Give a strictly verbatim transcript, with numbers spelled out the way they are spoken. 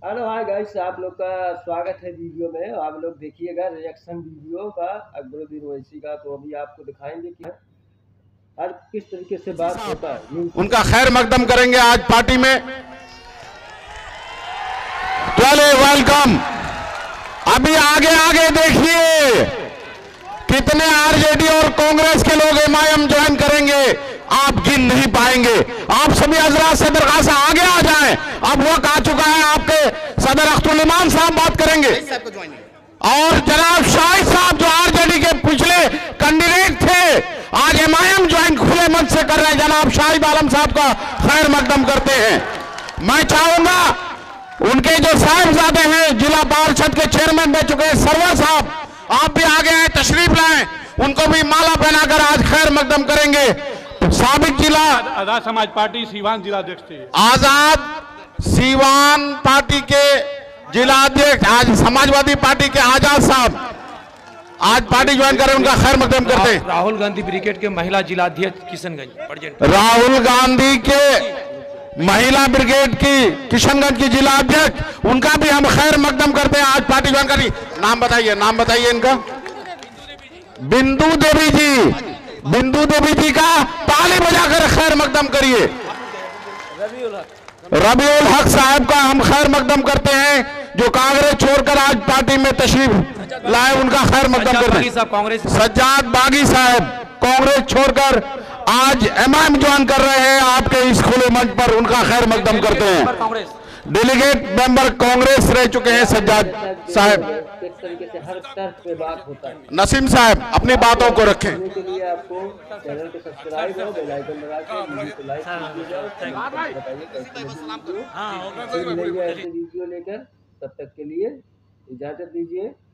Hello hi guys, आप लोग का स्वागत है वीडियो में। आप लोग देखिएगा रिएक्शन वीडियो का अकबरुद्दीन ओवैसी का। तो अभी आपको दिखाएंगे कि हर किस तरीके से बात होता है। उनका खैर मकदम करेंगे आज पार्टी में। चले वेलकम। अभी आगे आगे देखिए कितने आरजेडी और कांग्रेस के लोग एमआईएम ज्वाइन करेंगे, आप गिन नहीं पाएंगे। आप सभी हजरात से दरख्वास्त है आगे आ जाएं। अब वक्त आ चुका है, आपके सदर अख्तुल इमाम साहब बात करेंगे और जनाब शाहिद साहब जो आरजेडी के पिछले कैंडिडेट थे आज एमआईएम ज्वाइन खुले मन से कर रहे हैं। जनाब शाहिद आलम साहब का खैर मकदम करते हैं। मैं चाहूंगा उनके जो साहिबजादे हैं जिला पार्षद के चेयरमैन रह चुके हैं सरवर साहब, आप भी आगे आए, तशरीफ लाएं, उनको भी माला पहनाकर आज खैर मकदम करेंगे। साबिक जिला आजाद समाज पार्टी सीवान जिला अध्यक्ष थे। आजाद सीवान पार्टी के जिला अध्यक्ष आज समाजवादी पार्टी के आजाद साहब आज पार्टी ज्वाइन करें, उनका खैर मकदम करते हैं। राहुल गांधी ब्रिगेड के महिला जिला अध्यक्ष किशनगंज। राहुल गांधी के महिला ब्रिगेड की किशनगंज की जिला अध्यक्ष, उनका भी हम खैर मकदम करते हैं, आज पार्टी ज्वाइन करी। नाम बताइए, नाम बताइए इनका। बिंदु देवी जी, बिंदु देवी जी का ताली बजाकर खैर मकदम करिए। रबीउल हक साहब का हम खैर मकदम करते हैं, जो कांग्रेस छोड़कर आज पार्टी में तशरीफ लाए, उनका खैर मकदम करते हैं। सज्जाद बागी साहब कांग्रेस छोड़कर आज एमआईएम ज्वाइन कर रहे हैं आपके इस खुले मंच पर, उनका खैर मकदम करते हैं। डेलीगेट मेंबर कांग्रेस रह चुके हैं सज्जाद साहब। किस तरीके से हर तरफ पे बात होता है। नसीम साहब अपनी बातों को रखें। के लिए आपको चैनल को सब्सक्राइब करो, बेल आइकन दबा के वीडियो को लाइक कीजिए। बताइए कैसे वीडियो ऐसे वीडियो लेकर, तब तक के लिए इजाजत दीजिए।